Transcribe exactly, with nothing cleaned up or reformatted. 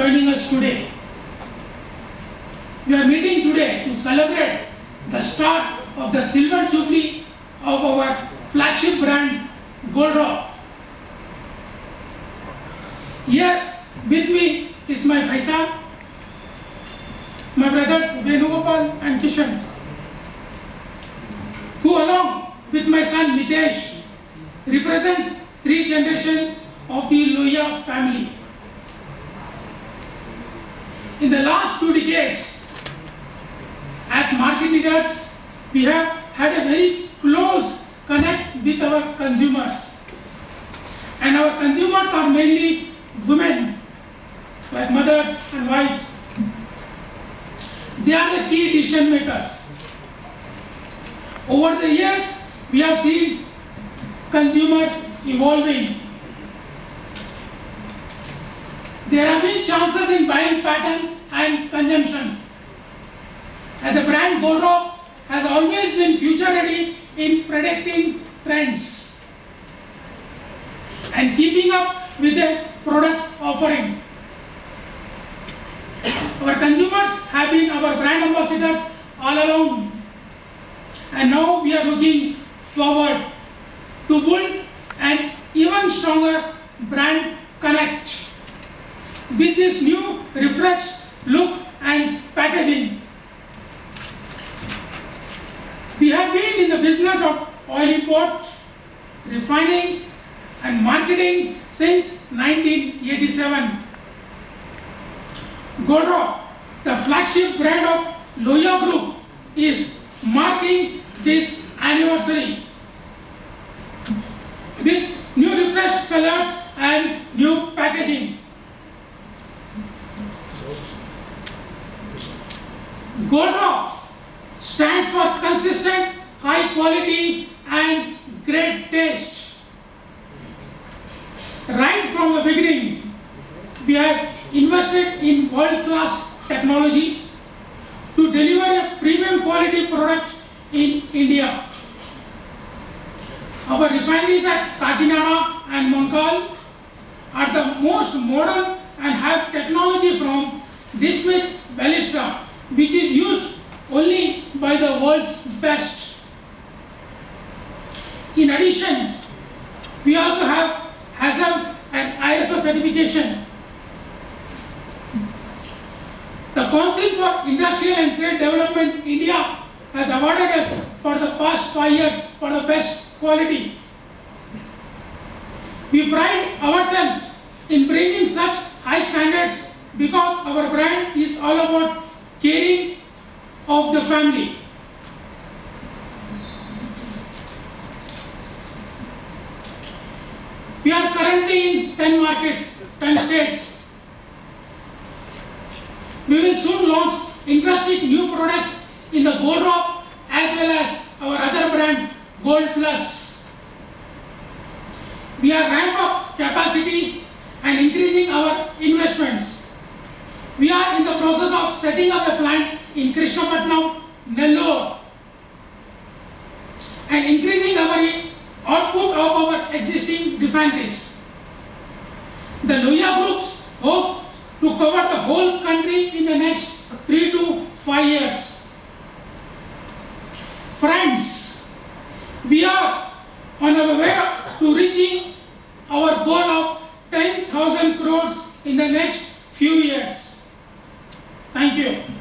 joining us today. We are meeting today to celebrate the start of the silver jubilee of our flagship brand Goldrock. Here with me is my Faisal, my brothers Venugopal and Kishan, who along with my son Mitesh represent three generations of the Lohia family. In the last few decades, as market leaders, we have had a very close connect with our consumers. And our consumers are mainly women, like mothers and wives. They are the key decision makers. Over the years, we have seen consumer evolving. There have been chances in buying patterns and consumptions. As a brand, Goldrock has always been future ready in predicting trends and keeping up with the product offering. Our consumers have been our brand ambassadors all along, and now we are looking forward to build an even stronger brand connect with this new refreshed look and packaging. We have been in the business of oil import, refining and marketing since nineteen eighty-seven. Goldrock, the flagship brand of Lohia Group, is marking this anniversary with new refreshed colors and new packaging. Goldrock stands for consistent, high quality and great taste. Right from the beginning, we have invested in world-class technology to deliver a premium quality product in India. Our refineries at Kakinada and Monkal are the most modern and have technology from Dismith Ballista, which is used only by the world's best. In addition, we also have HACCP and I S O certification. The Council for Industrial and Trade Development India has awarded us for the past five years for the best quality. We pride ourselves in bringing such high standards because our brand is all about caring of the family. We are currently in ten markets, ten states. We will soon launch interesting new products in the Goldrock as well as our other brand Gold Plus. We are ramping up capacity and increasing our investments. We are in the process of setting up a plant in Krishnapatnam, Nellore, and increasing our output of our existing refineries. The Lohia Group hopes to cover the whole country in the next three to five years. Friends, we are on our way to reaching our goal of ten thousand crores in the next few years. Thank you.